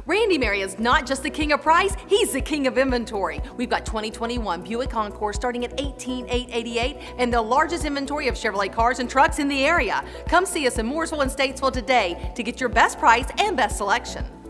Randy Mary is not just the king of price, he's the king of inventory. We've got 2021 Buick Encore starting at $18,888 and the largest inventory of Chevrolet cars and trucks in the area. Come see us in Mooresville and Statesville today to get your best price and best selection.